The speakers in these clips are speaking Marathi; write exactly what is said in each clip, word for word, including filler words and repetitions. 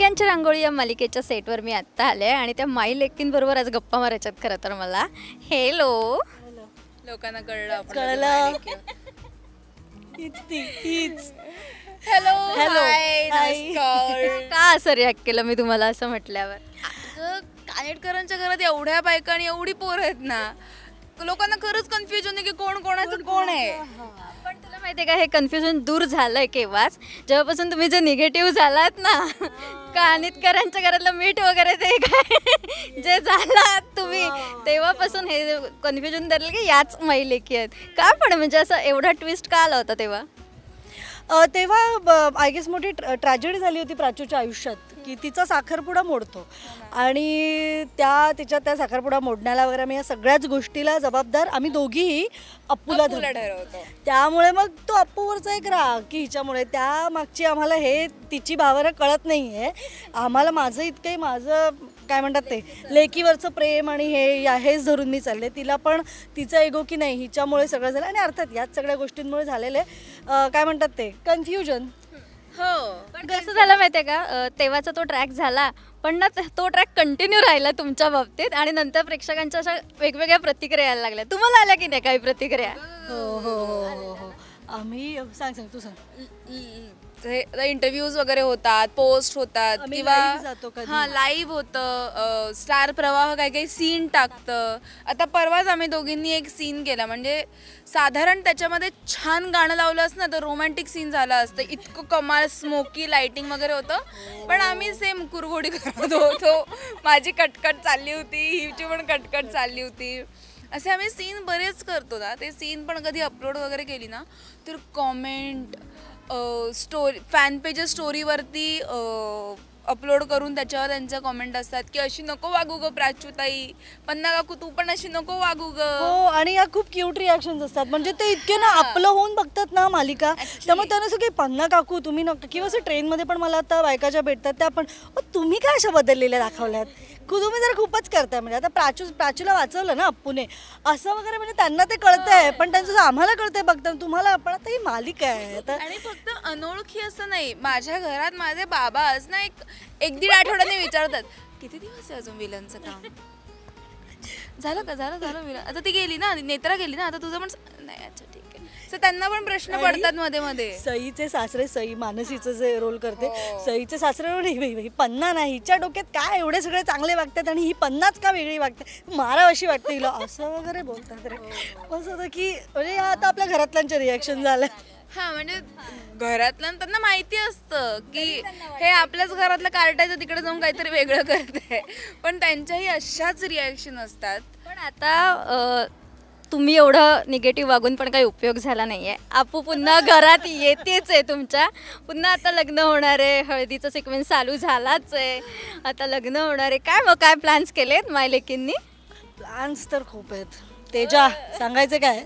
कन्यांची रांगोळी या मालिकेच्या सेटवर मी आत्ता आले आणि त्या माई लेकींबरोबर आज गप्पा मारायच्यात खरं तर मला. हेलो. लोकांना कळलं आपण कळलं हीच ती हीच. हॅलो हॅलो का असं रिॲक्ट केलं मी तुम्हाला असं म्हटल्यावर? कानेटकरांच्या घरात एवढ्या बायका आणि एवढी पोर आहेत ना, लोकांना खरंच कन्फ्युजन आहे की कोण कोणाचं कोण आहे. पण तुला माहिती आहे का, हे कन्फ्युजन दूर झालंय केव्हाच, जेव्हापासून तुम्ही जे निगेटिव्ह झालात ना, कानिटकरांच्या घरातलं मीठ वगैरे ते काय जे झालात तुम्ही, तेव्हापासून हे कन्फ्युजन धरलं की याच माई लेकी आहेत. का पण म्हणजे असं एवढा ट्विस्ट का आला होता तेव्हा? तेव्हा आय गेस मोठी ट्रॅजेडी झाली होती प्राचूच्या आयुष्यात की तिचा साखरपुडा मोडतो आणि त्या तिच्या त्या साखरपुडा मोडण्याला वगैरे मी या सगळ्याच गोष्टीला जबाबदार आम्ही दोघीही अप्पूला ठरवतो. त्यामुळे मग तो अप्पूवरचा एक राग की हिच्यामुळे, त्या मागची आम्हाला हे तिची भावना कळत नाही आहे आम्हाला. माझं इतकंही माझं काय म्हणतात ते लेकीवरचं प्रेम आणि हे हेच धरून मी चालले. तिला पण तिचा एगो की नाही हिच्यामुळे सगळं झालं आणि अर्थात याच सगळ्या गोष्टींमुळे झालेले काय म्हणतात ते कन्फ्युजन. हो, पण कसं झालं माहिती आहे का, तेव्हाचा तो ट्रॅक झाला पण ना तो ट्रॅक कंटिन्यू राहिला तुमच्या बाबतीत आणि नंतर प्रेक्षकांच्या अशा वेगवेगळ्या प्रतिक्रिया यायला लागल्या. तुम्हाला आल्या की नाही काही प्रतिक्रिया? हो हो हो हो आम्ही सांग सांग तू सांग. इंटरव्ह्यूज वगैरे होतात, पोस्ट होतात किंवा हां लाईव्ह होतं, स्टार प्रवाह काही काही सीन टाकतं. आता परवाच आम्ही दोघींनी एक सीन केला, म्हणजे साधारण त्याच्यामध्ये छान गाणं लावलं असतं ना तर रोमॅन्टिक सीन झाला असतं, इतकं कमाल स्मोकी लाईटिंग वगैरे होतं. पण आम्ही सेम कुरघोडी करत होतो, माझी कटकट चालली होती, हिची पण कटकट चालली होती. असे आम्ही सीन बरेच करतो ना. ते सीन पण कधी अपलोड वगैरे केली ना तर कॉमेंट स्टोरी फॅन पेजेस स्टोरीवरती अपलोड करून त्याच्यावर त्यांच्या कॉमेंट असतात की अशी नको वागू ग प्राच्युताई, पन्ना काकू तू पण अशी नको वागू ग. हो, आणि या खूप क्यूट रिॲक्शन्स असतात, म्हणजे ते इतके ना आपलं होऊन बघतात ना मालिका, त्यामुळे त्यांना असं की पन्ना काकू तुम्ही नका, किंवा असं ट्रेनमध्ये पण मला आता बायकाच्या भेटतात त्या पण तुम्ही काय अशा बदललेल्या दाखवल्यात, तुम्ही जरा खूपच करताय. म्हणजे आता प्राचू प्राचूला वाचवलं ना अप्पूने असं वगैरे, म्हणजे त्यांना ते कळतंय पण त्यांचं आम्हाला कळतंय बघता तुम्हाला. आपण आता ही मालिका आहे आता. आणि फक्त अनोळखी असं नाही, माझ्या घरात माझे बाबाच ना एक एक दीड आठवड्याने विचारतात किती दिवस आहे अजून विलनचं काम झालं का, झालं झालं विलन, आता ती गेली ना, नेत्रा गेली ना, आता तुझं पण नाही. अच्छा ठीक आहे. सो त्यांना पण प्रश्न पडतात मध्ये मध्ये. सईचे सासरे, सई मानसीचं जे रोल करते, सईचे सासरे पन्ना नाही, हिच्या डोक्यात काय एवढे सगळे चांगले वागतात आणि ही पन्नाच का वेगळी वागते, मारा अशी वाटते हिला, असं वगैरे बोलतात रे. असं होतं की म्हणजे आता आपल्या घरातल्यांचे रिॲक्शन झालं. हा, म्हणजे घरातल्या त्यांना माहिती असतं की हे आपल्याच घरातलं कार्टायचं तिकडे जाऊन काहीतरी वेगळं करते, पण त्यांच्याही अशाच रिॲक्शन असतात. पण आता तुम्ही एवढं निगेटिव्ह वागून पण काही उपयोग झाला नाही आहे. अप्पू पुन्हा घरात येतेच आहे तुमच्या, पुन्हा आता लग्न होणार आहे, हळदीचा सिक्वेन्स चालू झालाच आहे, आता लग्न होणार आहे. काय मग काय प्लॅन्स केलेत माय लेकींनी? प्लॅन्स तर खूप आहेत. तेजा सांगायचं काय?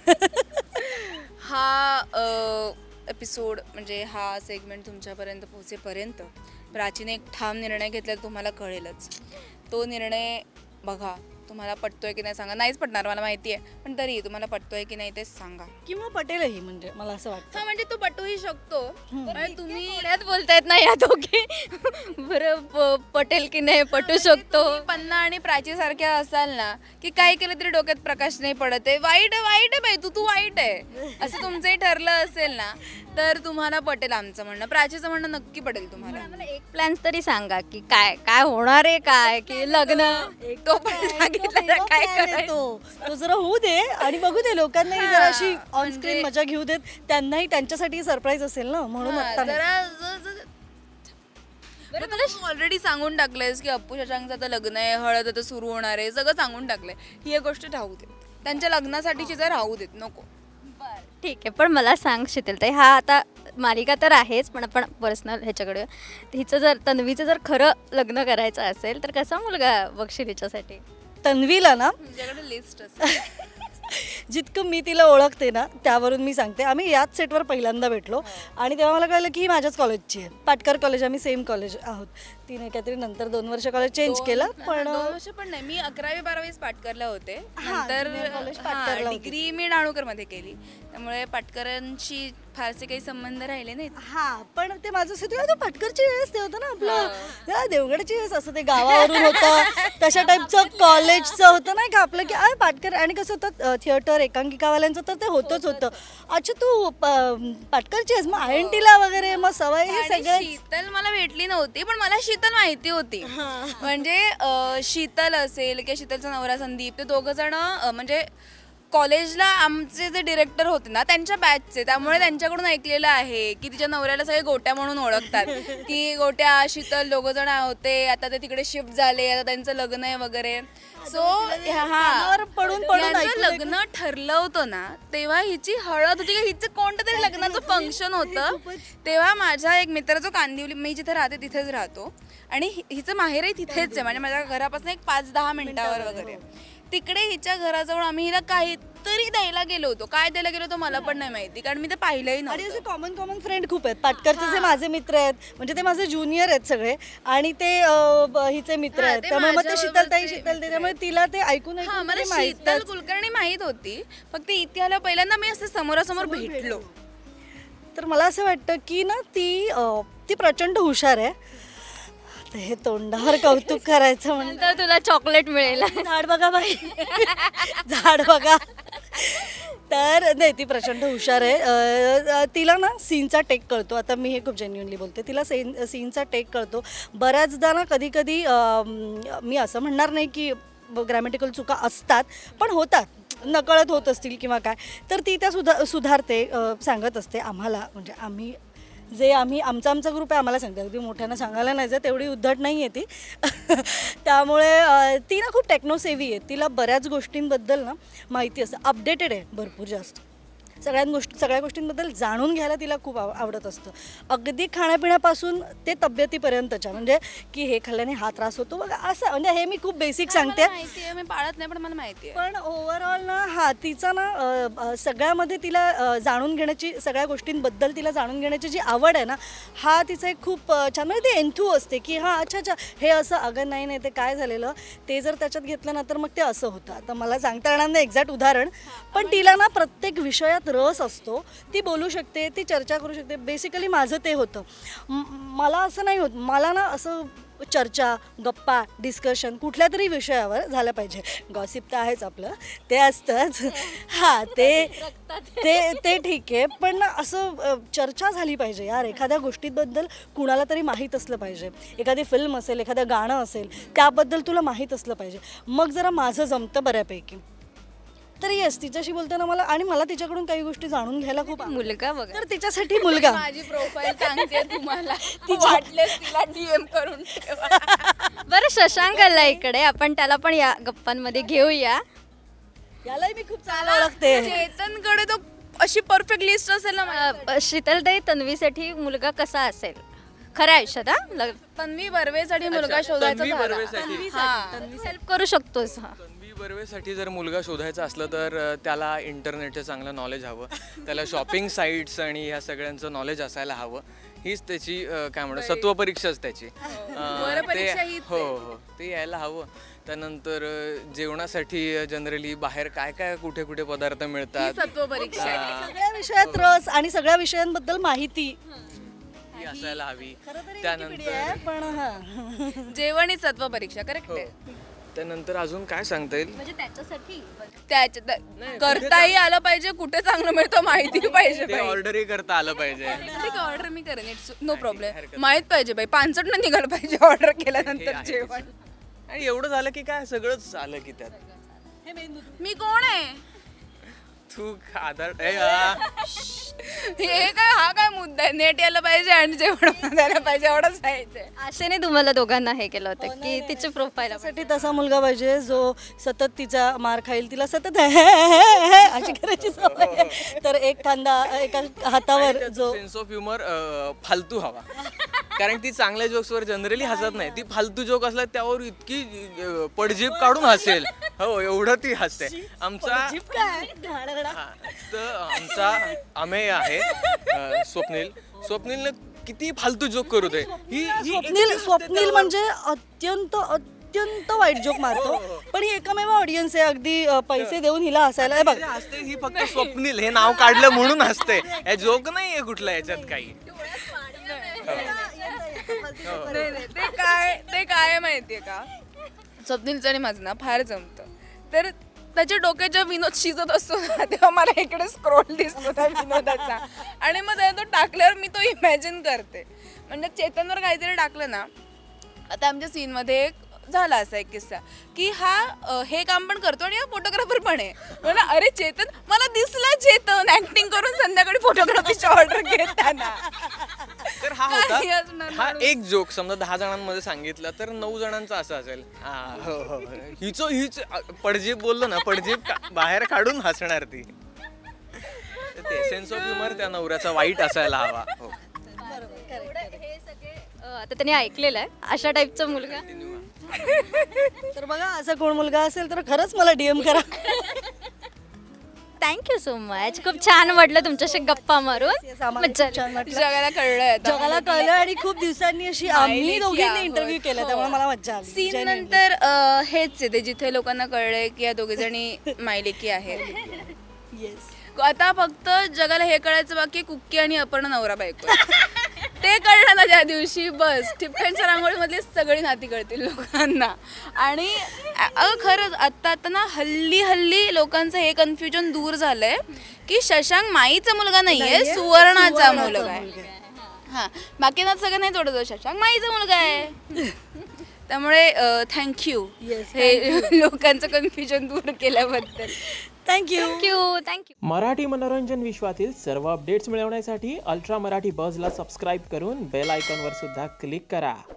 हा एपिसोड म्हणजे हा सेगमेंट तुमच्यापर्यंत पोहोचेपर्यंत प्राचीने एक ठाम निर्णय घेतलेला तुम्हाला कळेलच. तो निर्णय बघा, तुम्हाला पटतोय की नाही सांगा. नाहीच पटणार मला माहिती आहे, पण तरी तुम्हाला पटतोय की नाही ते सांगा. किंवा पटेलही, म्हणजे मला असं वाटतं. हा, म्हणजे तो पटूही शकतो. तुम्ही पुण्यात बोलतायत ना या दोघी, बरं पटेल की नाही पटू शकतो. पन्ना आणि प्राची सारख्या असाल ना की काय केलं तरी डोक्यात प्रकाश नाही पडत आहे, वाईट आहे वाईट आहे बाई, तू तू वाईट आहे असं तुमचंही ठरलं असेल ना तर तुम्हाला पटेल आमचं म्हणणं, प्राचीचं म्हणणं नक्की पटेल तुम्हाला. मला एक प्लॅन तरी सांगा की काय काय होणार आहे, काय की लग्न तो पण सांगितलं काय करायचं तो जरा होऊ दे आणि बघू दे, लोकांनाही जरा अशी ऑन स्क्रीन मजा घेऊ देत, त्यांनाही त्यांच्यासाठी सरप्राईज असेल ना, म्हणून ऑलरेडी सांगून टाकलंयस की अप्पू शशांकचं आता लग्न आहे, हळद आता सुरू होणार आहे, सगळं सांगून टाकलंय. ही एक गोष्ट राहू देत, त्यांच्या लग्नासाठीची जर राहू देत नको. ठीक आहे, पण मला सांग शीतलताई, हा आता मालिका तर आहेच पण आपण पर्सनल ह्याच्याकडे, हिचं जर तन्वीचं जर खरं लग्न करायचं असेल तर कसा मुलगा बघशील हिच्यासाठी? तन्वीला ना लिस्ट जितकं मी तिला ओळखते ना त्यावरून मी सांगते. आम्ही याच सेटवर पहिल्यांदा भेटलो आणि तेव्हा मला कळलं की ही माझ्याच कॉलेजची आहे. पाटकर कॉलेज, आम्ही सेम कॉलेज आहोत. तिने काहीतरी नंतर दोन वर्ष कॉलेज चेंज केलं, पण दोन वर्ष पण नाही, मी अकरावी बारावीच पाटकरला होते. नंतर junior college पाटकरला होती. डिग्री मी डाणूकर मध्ये केली, त्यामुळे पाटकरांशी फारसे काही संबंध राहिले नाहीत. हा, पण ते माझं असं तेव्हा तो पाटकरची वेळेस ते होतं ना आपलं, हा, देवगडची वेळेस असं ते गावावरून होतं तशा टाईपचं कॉलेजचं होतं नाही का आपलं, की आ पाटकर. आणि कसं होतं थिएटर एकांकिकावाल्यांचं तर ते होतच होतं. अच्छा तू प- पाटकरची आहेस, मग आय एन टीला वगैरे मग सवय हे आणि सगळं. शीतल मला भेटली नव्हती, पण मला शीतल माहिती होती. म्हणजे अं, शीतल असेल किंवा शीतलचा नवरा संदीप, ते दोघं जण अं, म्हणजे कॉलेजला आमचे जे डिरेक्टर होते ना त्यांच्या बॅचचे, त्यामुळे त्यांच्याकडून ऐकलेलं आहे की तिच्या नवऱ्याला सगळे गोट्या म्हणून ओळखतात, की गोट्या शीतल दोघं जण होते, आता ते तिकडे शिफ्ट झाले, आता त्यांचं लग्न आहे वगैरे. सो हा, पडून पडून यांचं लग्न ठरलं होतं ना तेव्हा हिची हळद होती, हिचं कोणतं तरी लग्नाचं फंक्शन होतं. तेव्हा माझ्या एक मित्र जो कांदिवली, मी जिथे राहते तिथेच राहतो, आणि हि- हिचं माहेरही तिथेच आहे, म्हणजे माझ्या घरापासून एक पाच दहा मिनिटावर वगैरे. तिकडे हिच्या घराजवळ आम्ही हिला काहीतरी द्यायला गेलो होतो. काय द्यायला गेलो होतो मला पण नाही माहिती, कारण मी ते पाहिलंही आणि नव्हतं. असे कॉमन कॉमन फ्रेंड खूप आहेत. पाटकरचे जे माझे मित्र आहेत, म्हणजे ते माझे ज्युनियर आहेत सगळे, आणि ते अं, ब- हिचे मित्र हा, आहेत, ते त्यामुळे मग ते माझ्याबरोबरचे शीतलताई शीतलताई त्यामुळे तिला ते ऐकून हा, ऐकून मला तरी माहित शीतल कुलकर्णी माहित होती, फक्त इथे आल्या पहिल्यांदा मी असं समोरासमोर भेटलो. तर मला असं वाटतं की ना ती अं, ती प्रचंड हुशार आहे. तर हे तोंडावर कौतुक करायचं म्हणजे नंतर तुला चॉकलेट मिळेल. झाड बघा बाई, झाड बघा. तर नाही, ती प्रचंड हुशार आहे. अं, तिला ना सीनचा टेक कळतो. आता मी हे खूप जेन्युअनली बोलते, तिला सीन सीनचा टेक कळतो. बऱ्याचदा ना कधी कधी मी असं म्हणणार नाही की ग्रॅमॅटिकल चुका असतात, पण होतात, नकळत होत असतील किंवा काय, तर ती त्या सुधा सुधारते, अं, सांगत असते आम्हाला. म्हणजे आम्ही जे आम्ही आमचा आमचा ग्रुप आहे आम्हाला सांगते, अगदी मोठ्यांना सांगायला नाही जात, तेवढी उद्धट नाही आहे ती. त्यामुळे अं, ती ना खूप टेक्नोसेव्ही आहे. तिला बऱ्याच गोष्टींबद्दल ना माहिती असतं, अपडेटेड आहे भरपूर जास्त. सगळ्या गोष्टी सगळ्या गोष्टींबद्दल जाणून घ्यायला तिला खूप आव आवडत असतं. अगदी खाण्यापिण्यापासून ते तब्येतीपर्यंतच्या, म्हणजे की हे खाल्ल्याने हा त्रास होतो बघा असं. म्हणजे हे मी खूप बेसिक सांगते, मला माहिती आहे, मी पाळत नाही, पण मला माहिती आहे. पण ओव्हरऑल ना हा तिचा ना अ, अ, सगळ्यामध्ये तिला अ, जाणून घेण्याची, सगळ्या गोष्टींबद्दल तिला जाणून घेण्याची जी आवड आहे ना, हा तिचा एक खूप अ, छान, म्हणजे ती एन्थू असते की हां अच्छा अच्छा हे असं, अगं नाही नाही ते काय झालेलं ते जर त्याच्यात घेतलं ना तर मग ते असं होतं. आता मला सांगता येणार नाही एक्झॅक्ट उदाहरण, पण तिला ना प्रत्येक विषयात रस असतो. ती बोलू शकते, ती चर्चा करू शकते. बेसिकली माझं ते होतं. म- मला असं नाही होत, मला ना असं चर्चा, गप्पा, डिस्कशन कुठल्या तरी विषयावर झालं पाहिजे. गॉसिप तर आहेच आपलं, ते असतंच. हां, ते ते ते ठीक आहे, पण ना असं अ, चर्चा झाली पाहिजे यार. एखाद्या गोष्टीबद्दल कुणाला तरी माहीत असलं पाहिजे. एखादी फिल्म असेल, एखादं गाणं असेल, त्याबद्दल तुला माहीत असलं पाहिजे. मग जरा माझं जमतं बऱ्यापैकी. तर येस, तिच्याशी बोलताना मला, आणि मला तिच्याकडून काही गोष्टी जाणून घ्यायला खूप आवडतं. मुलगा बघा. तर तिच्यासाठी मुलगा. माझी प्रोफाईल सांगते तुम्हाला, वाटलेस तिला डीएम करून ठेवा. बरं, शशांक आला इकडे, आपण त्याला पण या गप्पांमध्ये घेऊया. यालाही मी खूप चांगलं ओळखते. चेतनकडे तो अशी परफेक्ट लिस्ट असेल ना माझ्याकडे. अ, शीतलताई, तन्वीसाठी मुलगा कसा असेल खऱ्या आयुष्यात? हा लग- तन्वी बर्वेसाठी मुलगा शोधायचा तन्वी झाला. बर्वेसाठी हा. हेल्प करू शकतोस. हा. तन्वी बर्वेसाठी जर मुलगा शोधायचा असलं तर अ, त्याला इंटरनेटचं चांगलं नॉलेज हवं, त्याला शॉपिंग साईट्स आणि ह्या सगळ्यांचं नॉलेज असायला हवं. हीच त्याची अ, काय म्हणतो सत्व परीक्षाच त्याची. अ, वरपरीक्षा ते- हीच हो हो ते यायला हवं. त्यानंतर अ, जेवणासाठी जनरली बाहेर काय काय कुठे कुठे पदार्थ मिळतात सत्व परीक्षा आहे. सगळ्या विषयात रस आणि सगळ्या विषयांबद्दल माहिती ही असायला हवी. खरं तर त्यानंतर Wikipedia आहे, पण हां. जेवण ही सत्व परीक्षा, करेक्ट हो. आहे. त्यानंतर अजून काय सांगता येईल? म्हणजे त्याच्यासाठी त्याच्यात करताही आलं पाहिजे, कुठे चांगलं मिळतं माहिती पाहिजे. ते ऑर्डरही करता आलं पाहिजे. ठीक ऑर्डर मी करेन, इट्स नो प्रॉब्लेम. माहित पाहिजे बाई, पानसट नाही निघालं पाहिजे ऑर्डर केल्यानंतर आहे. जेवण. आणि एवढं झालं की काय सगळंच आलं की त्यात. मी कोण आहे? तू आधार ए, आ. हे काय, हा काय मुद्दा आहे नेट यायला पाहिजे आणि जेवण द्यायला पाहिजे एवढंच पाहिजे. आशेने तुम्हाला दोघांना हे केलं होतं की तिची प्रोफाईल साठी तसा मुलगा पाहिजे जो सतत तिचा मार खाईल, तिला सतत अशी करायची सवय आहे. तर एक खांदा एका हातावर जो सेन्स ऑफ ह्युमर फालतू हवा. कारण ती चांगल्या जोक्सवर जनरली हसत नाही. ती फालतू जोक असला त्यावर इतकी अं, पडजीप काढून हसेल. हो एवढं ती हसते. आमचा हा, तर आमचा अमेय आहे अं, स्वप्नील. स्वप्नीलनं किती फालतू जोक करू दे ही ही स्वप्नील स्वप्नील म्हणजे अत्यंत अत्यंत वाईट जोक मारतो. पण ही एकमेव ऑडियन्स आहे अगदी अ, पैसे देऊन हिला हसायला. हे बघ हसते ही फक्त स्वप्नील हे नाव काढलं म्हणून हसते. या जोक नाहीये कुठला याच्यात काही. नाही, नाही, ते काय ते काय माहितीये का, स्वप्नीलचं आणि माझं ना फार जमतं. तर त्याच्या डोक्यात जेव्हा विनोद शिजत असतो ना तेव्हा मला इकडे स्क्रोल दिसतो त्या विनोदाचा आणि मग त्याला तो टाकल्यावर मी तो इमॅजिन करते. म्हणजे चेतनवर काहीतरी टाकलं ना, आता आमच्या सीनमध्ये एक झाला असा एक किस्सा की हा अ, हे काम पण करतो आणि हा फोटोग्राफर पण आहे. म्हणलं अरे चेतन मला दिसला चेतन ऍक्टिंग करून संध्याकाळी फोटोग्राफीची ऑर्डर घेताना. तर हा होता काही असणार हा एक जोक. समजा दहा जणांमध्ये सांगितलं तर नऊ जणांचा असं असेल हा हो हो हिचो हीच पडजीप बोललो ना, पडजीप का- बाहेर काढून हसणार ती. ते सेन्स ऑफ ह्युमर त्या नवऱ्याचा वाईट असायला हवा. हो. हे सगळे अ, आता त्यांनी ऐकलेलं आहे अशा टाईपचा मुलगा. तर बघा असा कोण मुलगा असेल तर खरंच मला डीएम करा. Thank you so much. खूप छान वाटलं तुमच्याशी गप्पा मारून. Yes, आम्हाला मज्जा खूप छान वाटलं. जगाला कळलंय आता. जगाला कळलं आणि खूप दिवसांनी अशी आम्ही मायलेकी दोघींनी आहोत. इंटरव्ह्यू केला त्यामुळे मला मज्जा आली. Scene Genuinely. नंतर अ, हेच आहे ते जिथे लोकांना कळलंय की या दोघे जणी मायलेकी आहेत. Yes. आता फक्त जगाला हे कळायचं बाकी कुक्की आणि अपर्णा नवरा बायको ते कळलं ना त्या दिवशी, बस ठिपक्यांच्या रांगोळीमधली सगळी नाती कळतील लोकांना. आणि अ, खरंच आत्ता आता ना हल्ली हल्ली लोकांचं हे कन्फ्युजन दूर झालंय की शशांक माईचा मुलगा नाहीये, सुवर्णाचा मुलगा आहे. हा बाकी ना सगळं नाही जोडत, शशांक माईचा मुलगा आहे. त्यामुळे थँक्यू Yes, हे लोकांचं कन्फ्युजन दूर केल्याबद्दल. थँक्यू. Thank you thank you. मराठी मनोरंजन विश्वातील सर्व अपडेट्स मिळवण्यासाठी अल्ट्रा मराठी बझला सबस्क्राईब करून बेल आयकॉनवर सुद्धा क्लिक करा.